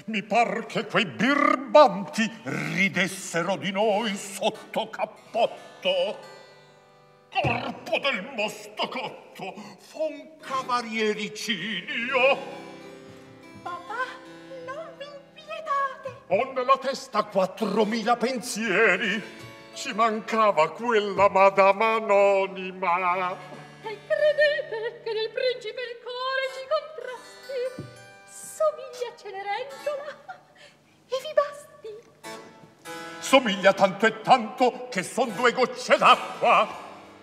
Mi par che quei birbanti ridessero di noi sotto cappotto. Corpo del mostacotto, fa un cavaliericidio. Papà, non vi impietate. Ho nella testa 4000 pensieri. Ci mancava quella madama anonima. E credete che nel principe il cuore ci contrasti? Somiglia a Cenerentola e vi basti. Somiglia tanto e tanto che son 2 gocce d'acqua.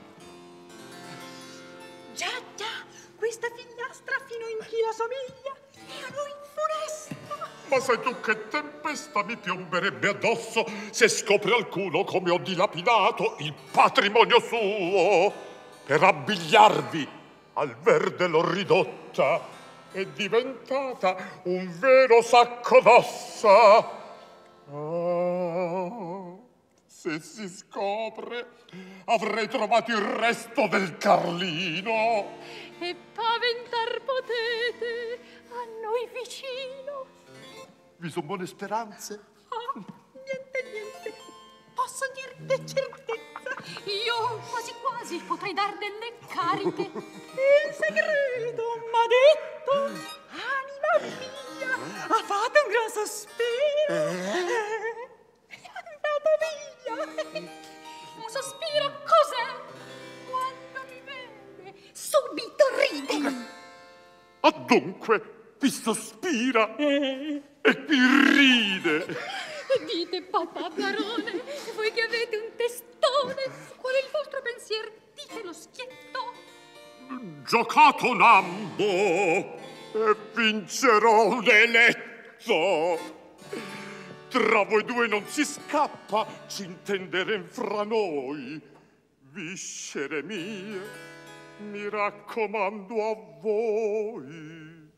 Già, questa figliastra fino in chi la somiglia e a noi funesta. Ma sai tu che tempesta mi piomberebbe addosso se scopre alcuno come ho dilapidato il patrimonio suo? Per abbigliarvi al verde l'ho ridotta, è diventata un vero sacco d'ossa. Se si scopre, avrei trovato il resto del Carlino. E paventar potete a noi vicino. Vi son buone speranze? Niente. Posso dirte certezza? Io quasi potrei dar delle cariche. In segreto m'ha detto, anima mia, ha fatto un gran sospiro. È andato via. Un sospiro cos'è? Quando mi vede, subito ride. Dunque, vi sospira e vi ride. Dite, papà barone, voi che avete un testone, qual è il vostro pensier? Dite lo schietto. Giocato un ambo e vincerò un eletto. Tra voi 2 non si scappa, ci intenderem fra noi. Viscere mie, mi raccomando a voi.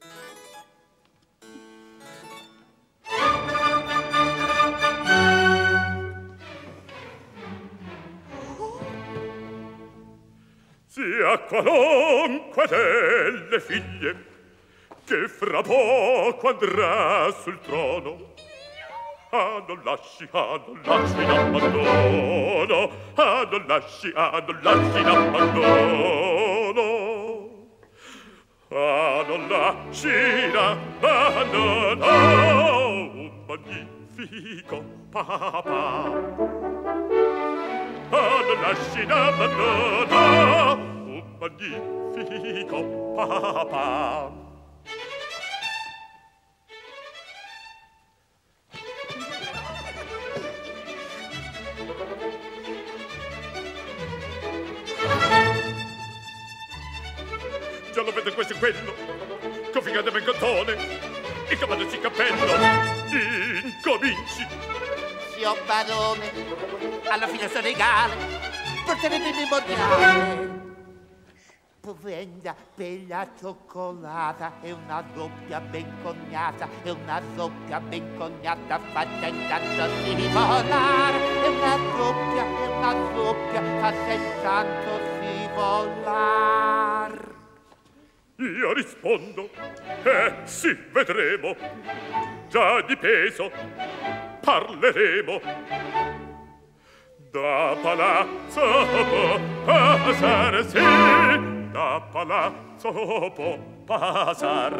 Sia qualunque delle figlie che fra poco andrà sul trono. Non lasci in abbandono. Non lasci in abbandono. Non lasci in abbandono un magnifico papà. Non lasci in abbandono un magnifico papà. Già lo vedo questo e quello, configate ben cotone, il cavallo si cappello, incominci. Signor barone, alla finestra regale, porterete il memoriale. Prenda bella cioccolata e una doppia ben cognata, e una doppia ben cognata fatta intanto si volare, e una doppia fatta intanto si volare. Io rispondo, sì, vedremo, già di peso parleremo. Da palazzo può passare, sì, da palazzo può passare.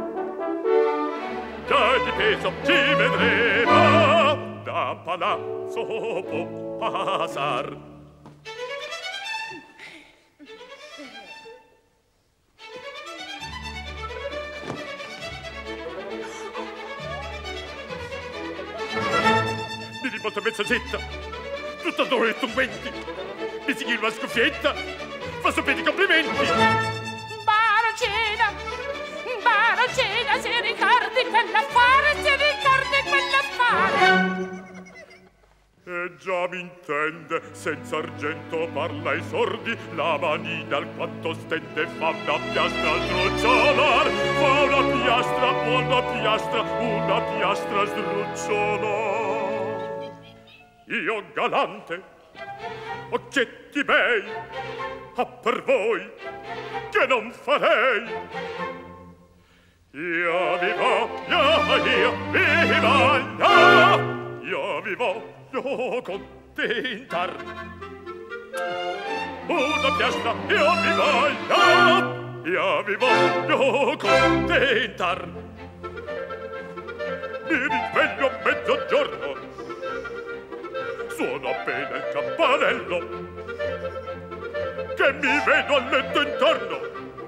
Già di peso ci vedremo, da palazzo può passare. Mi riporta mezz'agetta, tutta d'oro e tungenti, mi si una scuffietta, fa sapere i complimenti. Barocena, se ricordi quell'affare, E già mi intende, senza argento parla ai sordi, la manina alquanto stende fa una piastra al trucciolar, fa una piastra sdrucciolar. Io galante, occhietti bei, per voi che non farei. Io vi voglio contentar. Una piastra, io vi voglio contentar. Mi risveglio a mezzogiorno, suono appena il campanello, che mi vedo al letto intorno.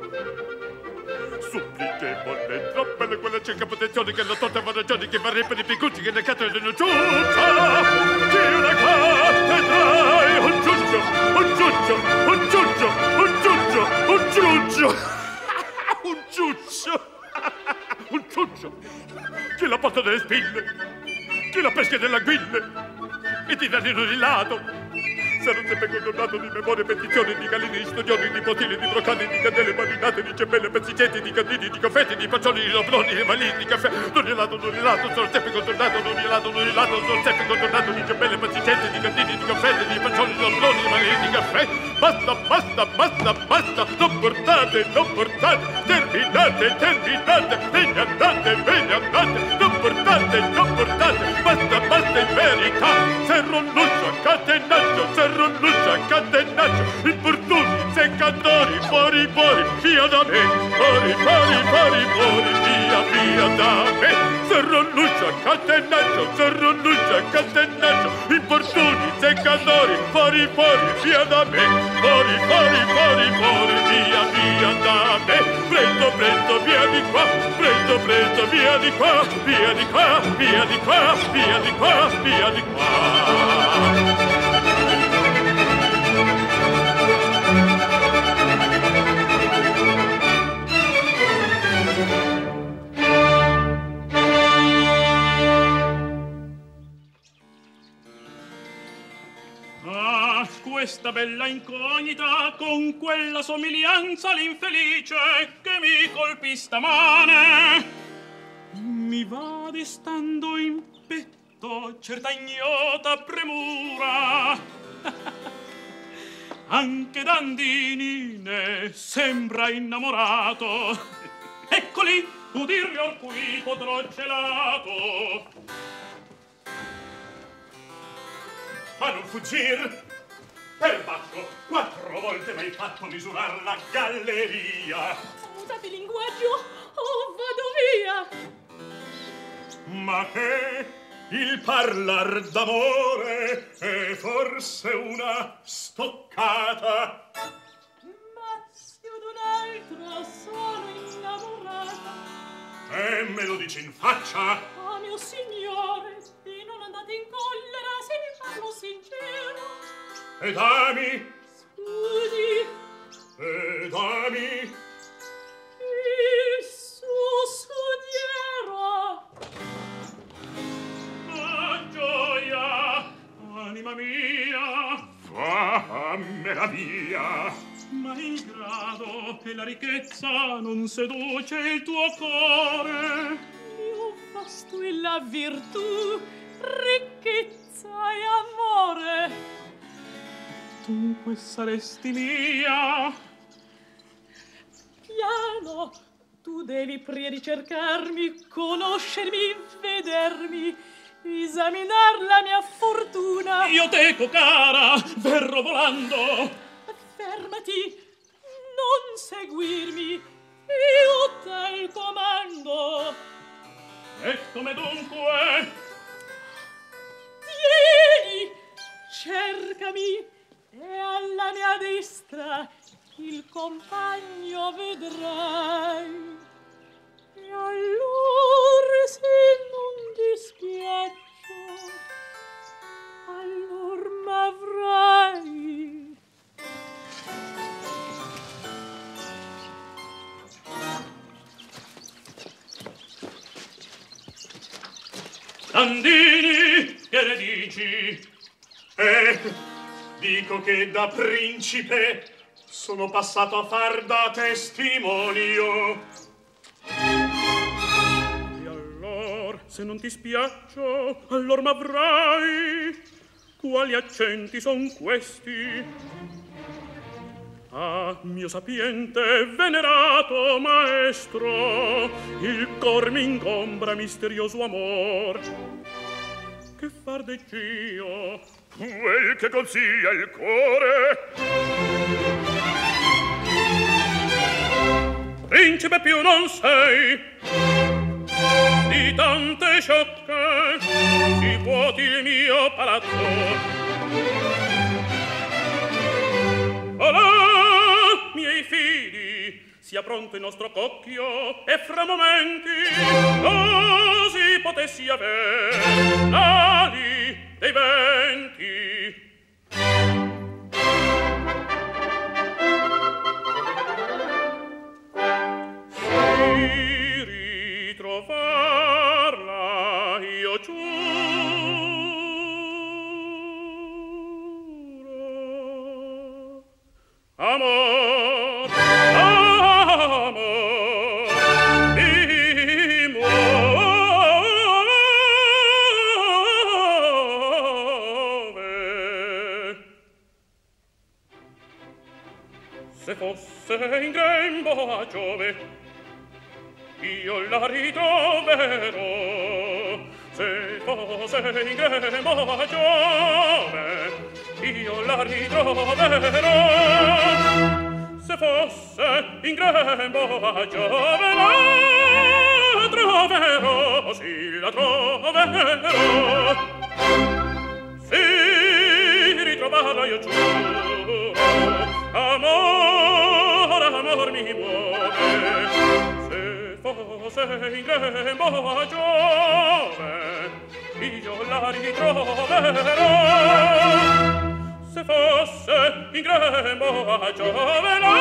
Supplicevole, troppe quella cieca protezione che la torta va ragione, che va per i piccucci, che le cattedre non giuccia. Che una cattedra, un giuccio, un giuccio, un giuccio, un giuccio, un giuccio, un giuccio, un giuccio. Chi la porta delle spille, chi la pesca delle anguille, e ti danno di lato. Sarò sempre contornato di memorie, petizioni, di galline, di studioni, di bottiglie, di brocali, di candele marinate, di cembelle, pezzichetti, di candini, di confetti, di faccioli, di robroni, di malini, di caffè. Non ilato, sono sempre contornato, non ilato, sono sempre contornato di cembelle, pezzichetti, di candini, di confetti, di faccioli, di robroni, di malini, di caffè. Basta, basta, basta, basta, non portate, terminate, ve ne andate, non portate, basta, basta in verità. Serro l'uscio, catenaccio, importuni, seccatori, fuori, via da me, fuori, via da me. Serro l'uscio, catenaccio, importuni, seccatori, fuori, via da me, fuori, via da me. Presto, via di qua, via di qua, via di qua, via di qua, via di qua, via di qua. Questa bella incognita con quella somiglianza l'infelice che mi colpì stamane mi va destando in petto certa ignota premura. Anche Dandini ne sembra innamorato. Eccoli, udirmi or qui potrò celato. Ma non fuggir! Perbacco, 4 volte m'hai fatto misurar la galleria. Usate linguaggio o vado via. Ma che il parlar d'amore è forse una stoccata. Ma se ad un altro sono innamorata. E me lo dici in faccia? Ah, mio signore, e non andate in collera se vi parlo sincero. E dami, scusi, e dami, il suo sudiero. ah gioia, anima mia, fammela via. Ma il grado e la ricchezza non seduce il tuo cuore. Io fasto e la virtù, ricchezza e amore. Dunque saresti mia. Piano, tu devi prima ricercarmi, conoscermi, vedermi, esaminar la mia fortuna. Io teco, cara, verrò volando. Fermati, non seguirmi, io te comando. E come dunque? Tieni, cercami, e alla mia destra il compagno vedrai. E allora se non dispiaccio, allor m'avrai. Dandini, che ne dici? Dico che da principe sono passato a far da testimonio. E allor, se non ti spiaccio, allor m'avrai. Quali accenti son questi? Ah, mio sapiente e venerato maestro, il cor mi ingombra misterioso amor. Che far degg'io? Quel che consiglia il cuore. Principe più non sei di tante sciocche, si vuoti il mio palazzo. Olà, miei figli, sia pronto il nostro cocchio e fra momenti così potessi aver l'ali dei venti. Si ritrovarla io giuro. Amor, amor, mi muove. Se fosse in grembo a Giove, io la ritroverò. Se fosse in grembo a Giove, io la ritroverò. Se fosse in grembo a Giove, la troverò, sì, la troverò. Si ritrovarla io giuro, amor, amor mi muove. Se fosse in grembo a Giove, io la ritroverò. Se fosse in grembo a Giove, la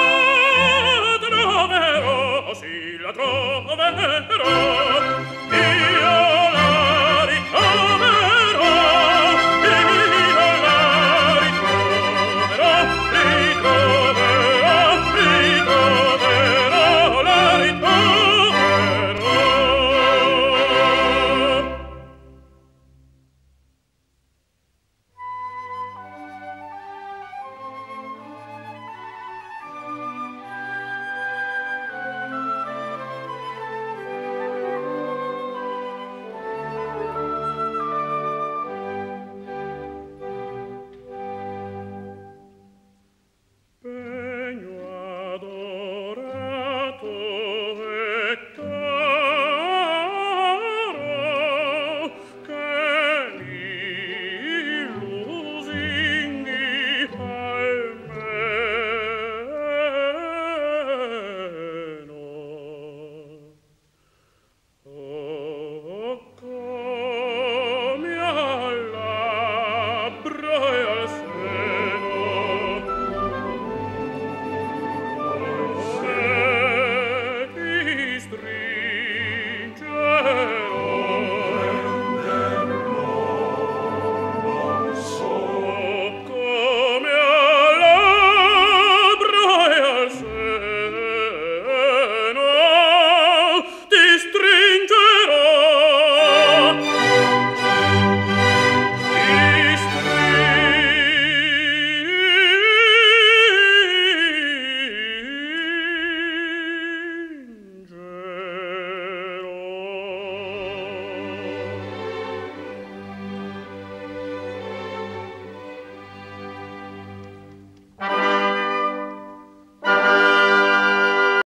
troverò, sì, la troverò. Io